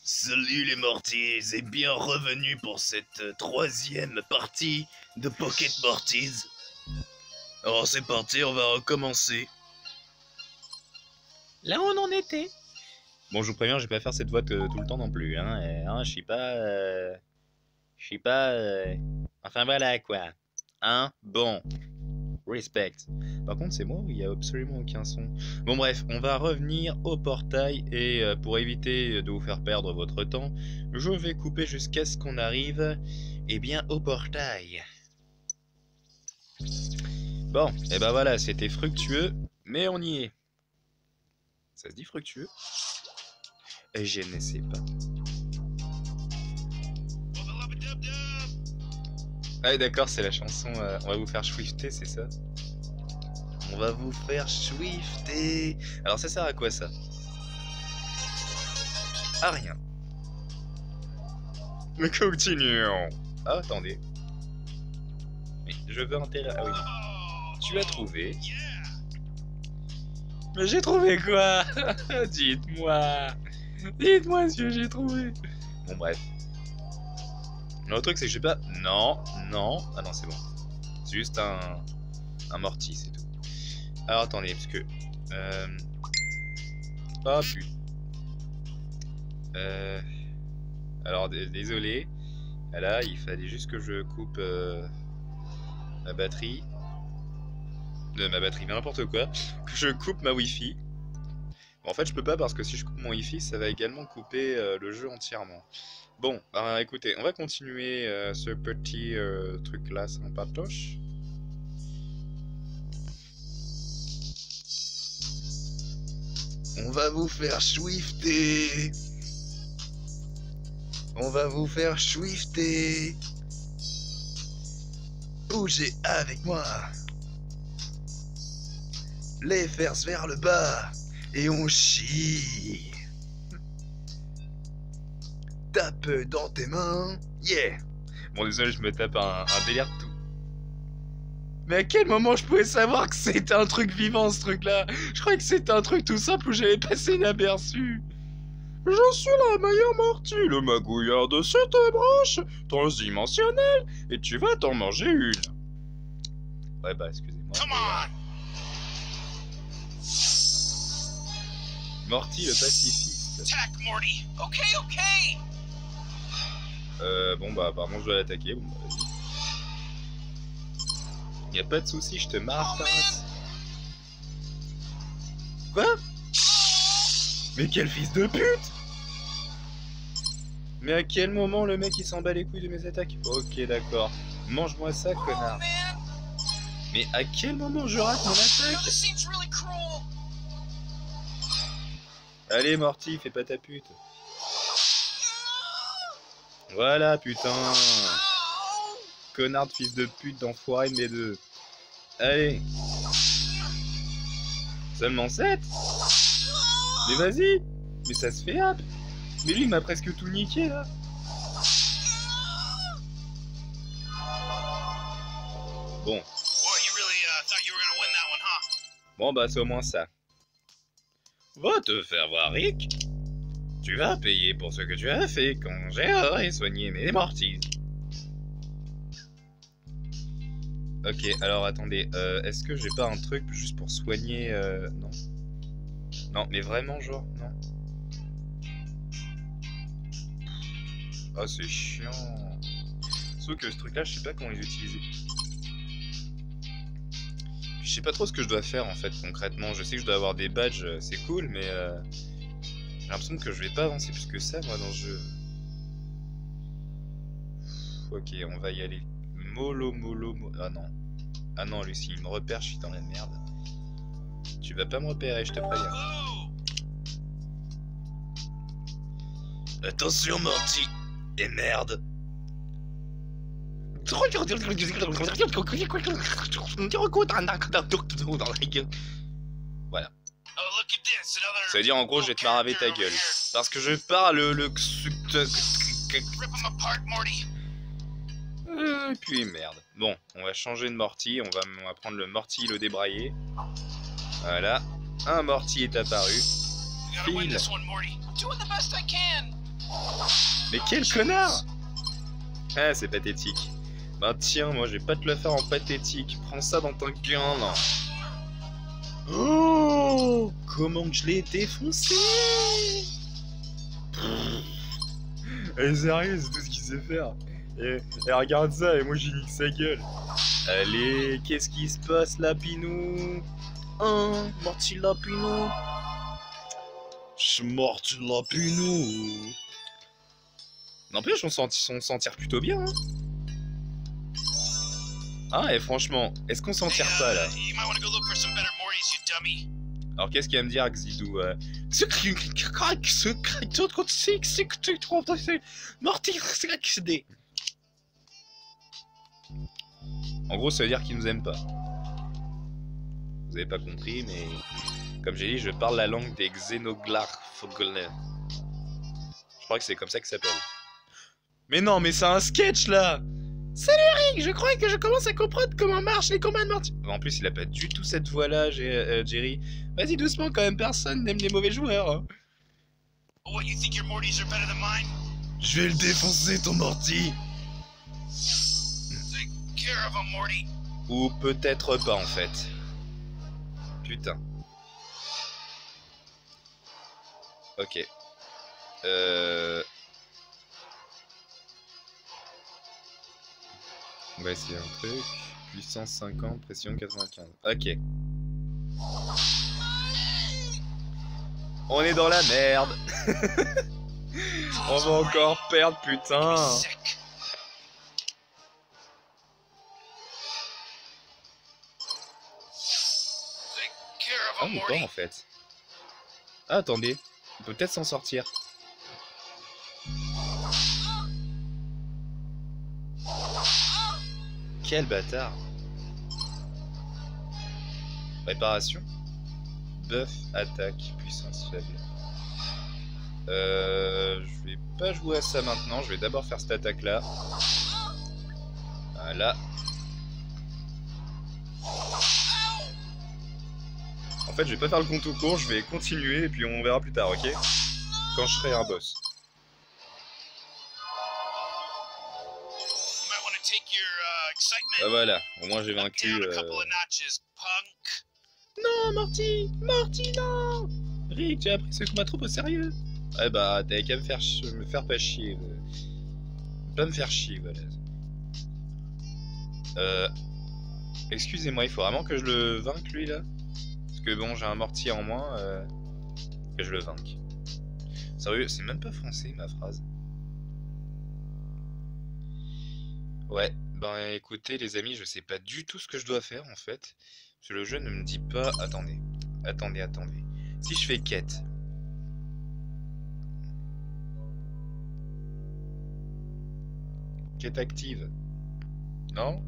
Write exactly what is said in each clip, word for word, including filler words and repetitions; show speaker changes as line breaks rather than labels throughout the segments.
Salut les Morties et bien revenue pour cette euh, troisième partie de Pocket Morties. Alors c'est parti, on va recommencer.
Là où on en était. Bon, je vous préviens, je vais pas faire cette voix tout, tout le temps non plus. Hein, euh, hein je suis pas... Euh, je suis pas... Euh, enfin voilà quoi. Hein. Bon. Respect. Par contre, c'est moi où il n'y a absolument aucun son. Bon bref, on va revenir au portail et euh, pour éviter de vous faire perdre votre temps, je vais couper jusqu'à ce qu'on arrive, eh bien, au portail. Bon, et ben voilà, c'était fructueux, mais on y est. Ça se dit fructueux? Et je ne sais pas. Ah d'accord, c'est la chanson euh, on va vous faire swifter, c'est ça? On va vous faire swifter. Alors ça sert à quoi ça? À rien. Mais continuons. Ah attendez. Mais je veux intéresser. Ah oui. Tu as trouvé. Mais j'ai trouvé quoi? Dites-moi. Dites-moi ce que j'ai trouvé. Bon bref. Le truc c'est que j'ai pas... Non, non... Ah non c'est bon. C'est juste un... Un mortier, c'est tout. Alors attendez, parce que... Euh... Oh putain. Euh... Alors désolé. Là il fallait juste que je coupe... Euh... Ma batterie. De ma batterie, n'importe quoi. Que je coupe ma wifi. Bon, en fait je peux pas parce que si je coupe mon wifi ça va également couper euh, le jeu entièrement. Bon, bah écoutez, on va continuer euh, ce petit euh, truc là sympatoche.
On va vous faire swifter. On va vous faire swifter. Bougez avec moi. Les fesses vers le bas. Et on chie. Tape dans tes mains. Yeah.
Bon désolé, je me tape un, un délire de tout. Mais à quel moment je pouvais savoir que c'était un truc vivant ce truc là? Je croyais que c'était un truc tout simple où j'avais passé inaperçu. Je suis la meilleure Morty, le magouillard de cette branche transdimensionnelle, et tu vas t'en manger une. Ouais bah excusez-moi. Morty le pacifiste.
Attack, Morty. Ok, ok.
Euh, bon bah apparemment je dois l'attaquer, bon bah vas-y. Y'a pas de soucis, je te marre ta race. Quoi? Mais quel fils de pute! Mais à quel moment le mec il s'en bat les couilles de mes attaques? Ok d'accord, mange-moi ça connard. Mais à quel moment je rate mon attaque? Allez Morty, fais pas ta pute. Voilà putain. Connard de fils de pute d'enfoiré de mes deux. Allez. Seulement sept. Mais vas-y. Mais ça se fait hop. Mais lui il m'a presque tout niqué là. Bon. Bon bah c'est au moins ça. Va te faire voir Rick. Tu vas payer pour ce que tu as fait quand j'ai soigné mes morties. Ok, alors attendez, euh, est-ce que j'ai pas un truc juste pour soigner... Euh... Non. Non, mais vraiment, genre, non. Oh, c'est chiant. Sauf que ce truc-là, je sais pas comment les utiliser. Je sais pas trop ce que je dois faire, en fait, concrètement. Je sais que je dois avoir des badges, c'est cool, mais... Euh... J'ai l'impression que je vais pas avancer plus que ça, moi, dans le jeu. Ok, on va y aller. Molo, molo, molo... Ah non. Ah non, Lucie, il me repère, je suis dans la merde. Tu vas pas me repérer, je te préviens.
Attention, Morty. Et merde.
Voilà. Ça veut dire en gros je vais te maraver ta gueule. Parce que je parle le... Euh, et puis merde. Bon, on va changer de Morty, on va, on va prendre le Morty le débraillé. Voilà. Un Morty est apparu. File. Mais quel connard! Ah, c'est pathétique. Bah tiens, moi je vais pas te le faire en pathétique. Prends ça dans ton gain, là. Oh! Comment que je l'ai défoncé! Elle est sérieuse, c'est tout ce qu'il sait faire. Et, et regarde ça, et moi j'ai nique sa gueule. Allez, qu'est-ce qui se passe là, Pinou? Hein, Morty Lapinou?
Je Morty Lapinou.
N'empêche, on s'en s'en tire plutôt bien, hein. Ah, et franchement, est-ce qu'on s'en tire pas là? Alors qu'est-ce qu'il va me dire, Xidou? euh... En gros, ça veut dire qu'il nous aime pas. Vous avez pas compris, mais comme j'ai dit, je parle la langue des Xenoglarphogolais. Je crois que c'est comme ça que ça s'appelle. Mais non, mais c'est un sketch là! Salut Rick, je crois que je commence à comprendre comment marchent les combats de Morty. En plus, il a pas du tout cette voix-là, euh, Jerry. Vas-y doucement quand même, personne n'aime les mauvais joueurs. Hein.
What, you think your Mortys are better than mine?
Je vais le défoncer ton Morty.
Take care of him, Morty.
Ou peut-être pas en fait. Putain. Ok. Euh... On va essayer un truc. Puissance cinquante, pression quatre-vingt-quinze. Ok. On est dans la merde. On va encore perdre, putain. Ah, mais pas en fait. Ah, attendez. On peut peut-être s'en sortir. Quel bâtard. Réparation. Buff, attaque, puissance faible. Euh, je vais pas jouer à ça maintenant, je vais d'abord faire cette attaque là. Voilà. En fait, je vais pas faire le compte au court, je vais continuer et puis on verra plus tard, ok? Quand je serai un boss. Ah voilà, au moins j'ai vaincu... Euh... Non, Morty! Morty, non! Rick, j'ai appris ce combat trop au sérieux. Ouais bah, t'avais qu'à me faire, me faire pas chier. Euh... Pas me faire chier, voilà. Euh... Excusez-moi, il faut vraiment que je le vainque, lui, là? Parce que bon, j'ai un Morty en moins, euh... que je le vainque. Sérieux, c'est même pas français, ma phrase. Ouais. Ben écoutez les amis, je sais pas du tout ce que je dois faire en fait. Parce que le jeu ne me dit pas... Attendez, attendez, attendez. Si je fais quête... Quête active. Non?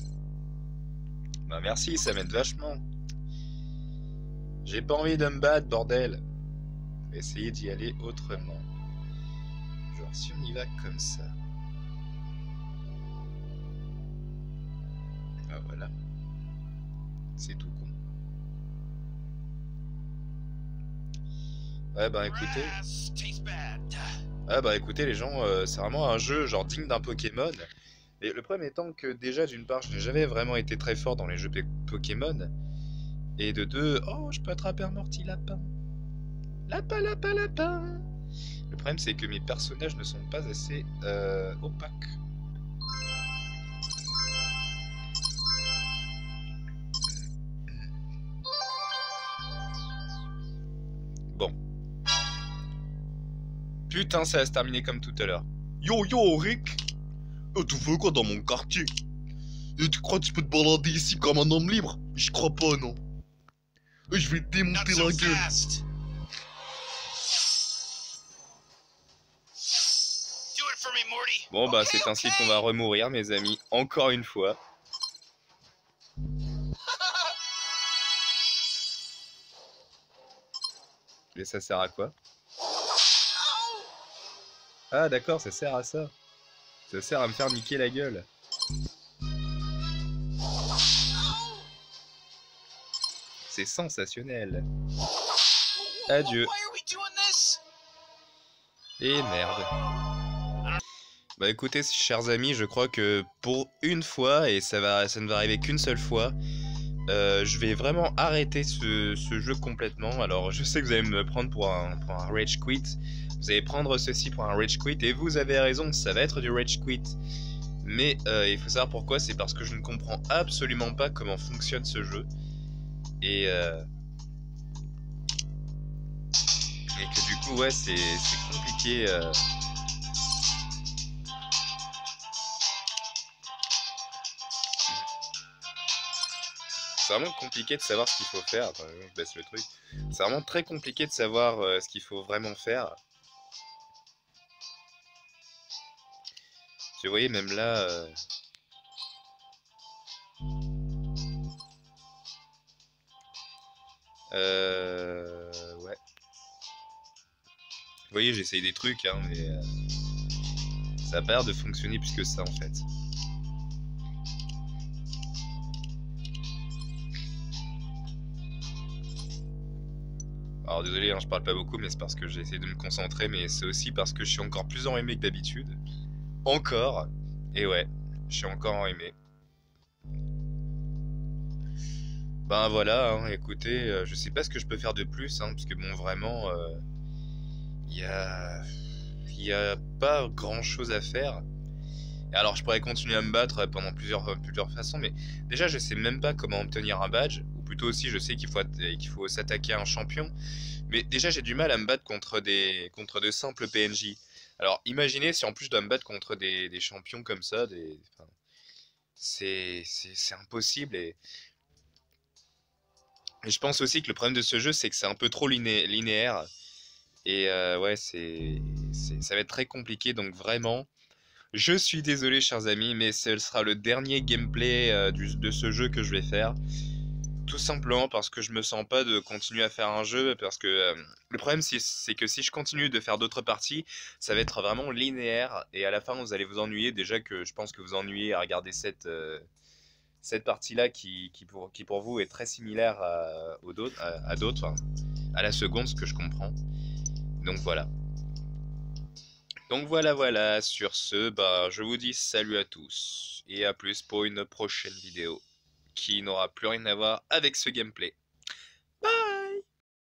Bah merci, ça m'aide vachement. J'ai pas envie de me battre, bordel. Je vais essayer d'y aller autrement. Genre si on y va comme ça... Ah voilà. C'est tout con. Ouais bah écoutez... Ouais bah écoutez les gens, euh, c'est vraiment un jeu genre digne d'un Pokémon. Et le problème étant que déjà d'une part je n'ai jamais vraiment été très fort dans les jeux Pokémon. Et de deux... Oh je peux attraper un Morty lapin. Lapin, lapin, lapin. Le problème c'est que mes personnages ne sont pas assez euh, opaques. Bon. Putain, ça va se terminer comme tout à l'heure.
Yo yo Rick, oh, tu fais quoi dans mon quartier? Et tu crois que tu peux te balader ici comme un homme libre? Je crois pas non. Et je vais te démonter la gueule.
Bon bah c'est ainsi qu'on va remourir mes amis, encore une fois. Et ça sert à quoi? Ah d'accord, ça sert à ça. Ça sert à me faire niquer la gueule. C'est sensationnel. Adieu. Et merde. Bah écoutez, chers amis, je crois que pour une fois, et ça, va, ça ne va arriver qu'une seule fois, euh, je vais vraiment arrêter ce, ce jeu complètement. Alors je sais que vous allez me prendre pour un, pour un rage quit. Vous allez prendre ceci pour un rage quit, et vous avez raison, ça va être du rage quit. Mais euh, il faut savoir pourquoi, c'est parce que je ne comprends absolument pas comment fonctionne ce jeu. Et... Euh... Et que du coup, ouais, c'est compliqué. Euh... C'est vraiment compliqué de savoir ce qu'il faut faire. Attends, je baisse le truc. C'est vraiment très compliqué de savoir euh, ce qu'il faut vraiment faire. Vous voyez, même là... Euh... Euh... Ouais. Vous voyez, j'essaye des trucs, hein, mais... Euh... Ça a pas l'air de fonctionner plus que ça, en fait. Alors désolé, hein, je parle pas beaucoup, mais c'est parce que j'ai essayé de me concentrer, mais c'est aussi parce que je suis encore plus enrhumé que d'habitude. Encore. Et ouais, je suis encore enrhumé. Ben voilà, hein, écoutez, euh, je sais pas ce que je peux faire de plus, hein, parce que bon, vraiment, il euh, y a... Il y a pas grand chose à faire. Et alors je pourrais continuer à me battre pendant plusieurs, plusieurs façons, mais déjà je sais même pas comment obtenir un badge, ou plutôt aussi je sais qu'il faut, qu'il faut s'attaquer à un champion, mais déjà j'ai du mal à me battre contre, des, contre de simples P N J. Alors imaginez si en plus je dois me battre contre des, des champions comme ça, des... Enfin, c'est impossible. Et... et je pense aussi que le problème de ce jeu c'est que c'est un peu trop liné linéaire, et euh, ouais c'est ça va être très compliqué, donc vraiment... Je suis désolé chers amis, mais ce sera le dernier gameplay euh, du, de ce jeu que je vais faire. Tout simplement parce que je me sens pas de continuer à faire un jeu, parce que euh, le problème c'est que si je continue de faire d'autres parties, ça va être vraiment linéaire, et à la fin vous allez vous ennuyer. Déjà que je pense que vous ennuyez à regarder cette, euh, cette partie-là qui, qui, pour, qui pour vous est très similaire à, à, à d'autres, enfin, à la seconde, ce que je comprends. Donc voilà. Donc voilà, voilà, sur ce, bah, je vous dis salut à tous, et à plus pour une prochaine vidéo, qui n'aura plus rien à voir avec ce gameplay. Bye!